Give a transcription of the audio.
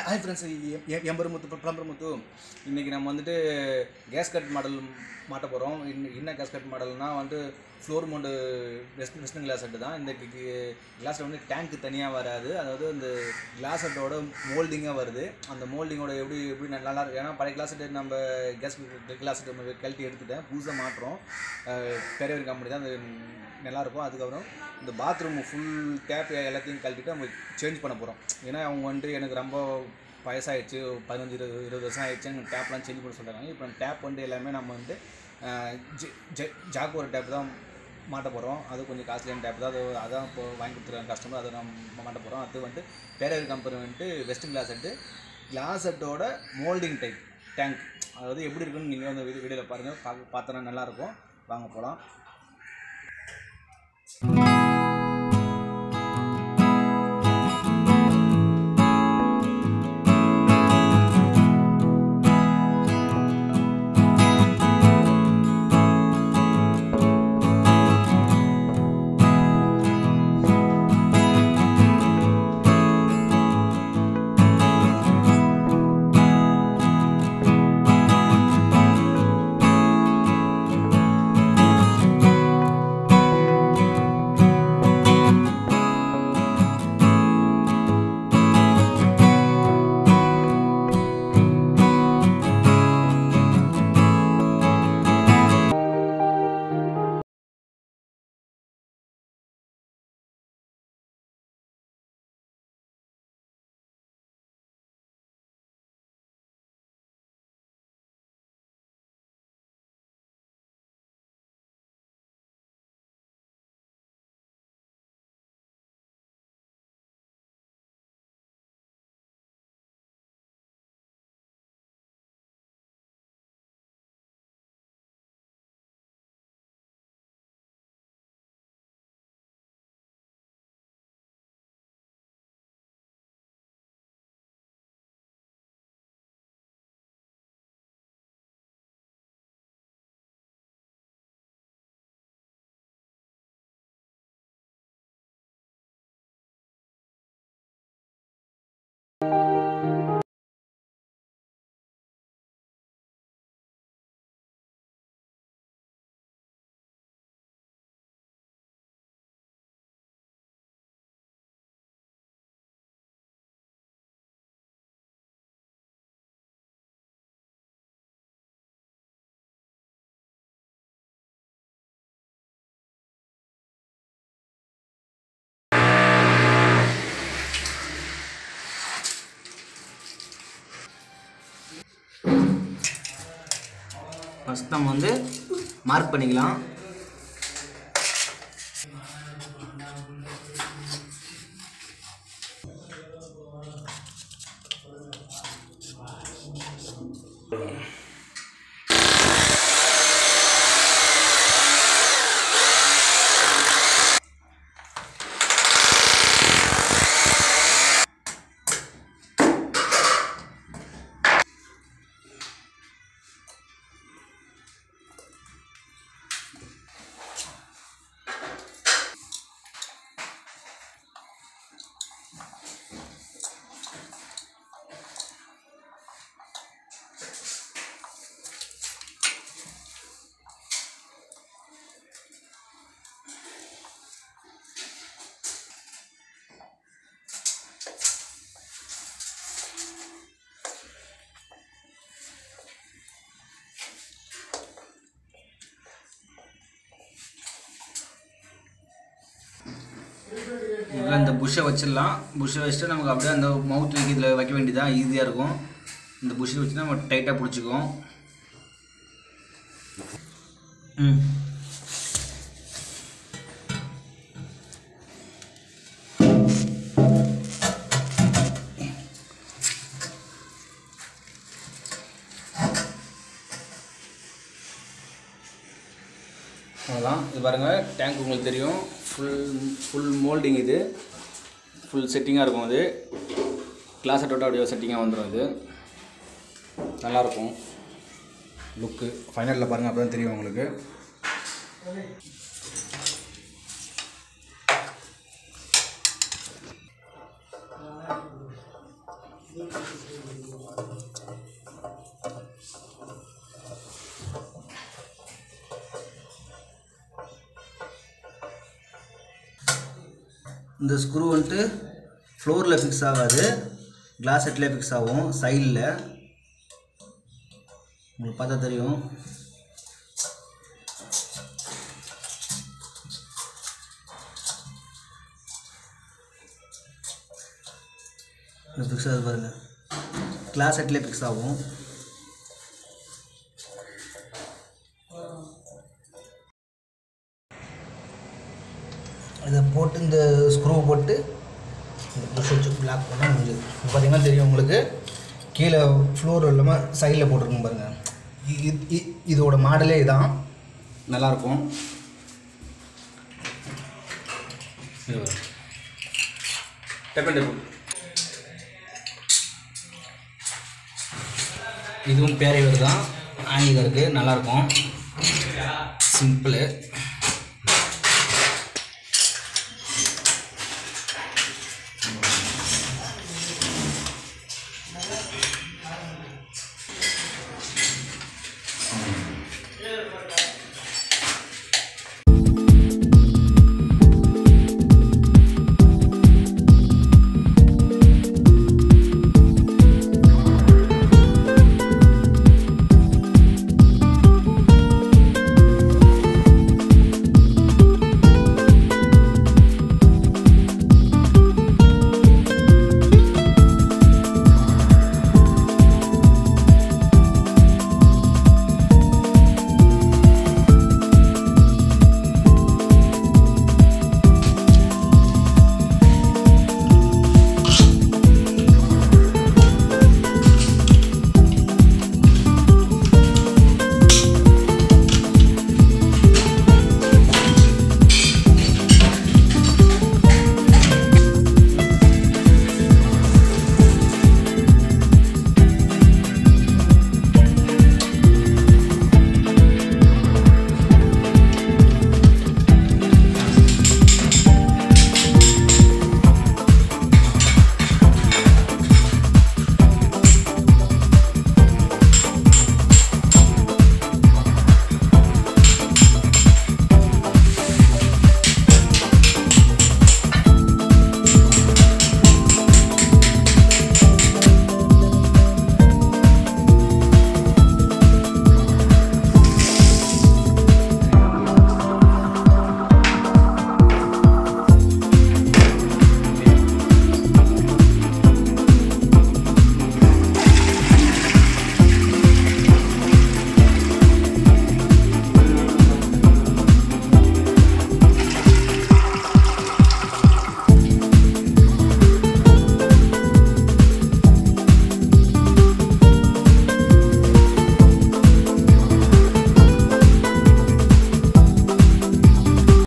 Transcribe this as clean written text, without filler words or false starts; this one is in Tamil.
ஹாய் ஃப்ரெண்ட்ஸ், என் பேர் முத்து, ப்ளம்பர் முத்து. இன்றைக்கி நம்ம வந்துட்டு கேஸ் கட் மாடல் மாட்ட போகிறோம். என்ன கேஸ் கட் மாடல்னால் வந்து floor mount western closet set தான். இந்த கிளாஸில் வந்து டேங்க்கு தனியாக வராது. அதாவது இந்த கிளாஸ் செட்டோட மோல்டிங்காக வருது. அந்த மோல்டிங்கோட எப்படி நல்லா இருக்கும். ஏன்னா பழைய கிளாஸ் செட்டு நம்ம கிளாஸ் செட்டு நம்ம கழட்டி எடுத்துட்டேன், புதுசாக மாட்டுறோம். பெரியவர் கம்பெனி தான், அது நல்லாயிருக்கும். அதுக்கப்புறம் இந்த பாத்ரூம் ஃபுல் டேப் எல்லாத்தையும் கழட்டிட்டு நம்ம சேஞ்ச் பண்ண போகிறோம். ஏன்னா அவங்க வந்துட்டு எனக்கு ரொம்ப வயசாகிடுச்சு, 15-20 வருஷம் ஆகிடுச்சு, எனக்கு டேப்லாம் சேஞ்ச் பண்ண சொல்கிறாங்க. இப்போ டேப் வந்து எல்லாமே நம்ம வந்து ஜாக் ஒரு டேப் தான் மாட்ட போகிறோம். அது கொஞ்சம் காஸ்ட்லியான டேப் தான். அதான் இப்போ வாங்கி கொடுத்துருக்காங்க கஸ்டமர், அதை நம்ம மாட்ட போகிறோம். அது வந்து பேரர் கம்பெனி வந்துட்டு வெஸ்டர்ன் கிளாஸ் செட்டோட மோல்டிங் டைப் டேங்க். அதாவது எப்படி இருக்குன்னு நீங்கள் வந்து வீடியோவில் பாருங்கள், பார்த்தோன்னா நல்லாயிருக்கும். வாங்க போகலாம். ஃபஸ்ட் நம்ம வந்து மார்க் பண்ணிக்கலாம். இந்த புஷ்ஷை வச்சிடலாம். புஷ்ஷை வச்சுட்டு நமக்கு அப்படியே அந்த மவுத் இதில் வைக்க வேண்டியதான், ஈஸியாக இருக்கும். இந்த புஷ்ஷை வச்சு நம்ம டைட்டாக பிடிச்சிக்குவோம். அவ்வளோதான். இது பாருங்கள், டேங்க் உங்களுக்கு தெரியும், ஃபுல் மோல்டிங். இது ஃபுல் செட்டிங்காக இருக்கும். அது கிளாஸ் செட்டோட அப்படியே செட்டிங்காக வந்துடும். இது நல்லாயிருக்கும் லுக்கு. ஃபைனலில் பாருங்கள், அப்போ தான் தெரியும் உங்களுக்கு. இந்த ஸ்க்ரூ வந்துட்டு ஃப்ளோரில் ஃபிக்ஸ் ஆகாது, கிளாஸ் செட்லேயே ஃபிக்ஸ் ஆகும். சைடில் உங்களுக்கு பார்த்தா தெரியும். ஃபிக்ஸ் ஆகுது பாருங்கள், கிளாஸ் செட்லேயே ஃபிக்ஸ் ஆகும். இதை போட்டு இந்த ஸ்க்ரூ போட்டு இந்த புஷ் வச்சு பிளாக் பண்ணால் முடிஞ்சது. பார்த்திங்கன்னா தெரியும் உங்களுக்கு, கீழே ஃப்ளோர் இல்லாமல் சைடில் போட்டிருக்கும் பாருங்கள். இதோட மாடலே இதான், நல்லாயிருக்கும். இதுவும் பேரைவர் தான், ஆங்கில இருக்குது, நல்லாயிருக்கும், சிம்பிளு.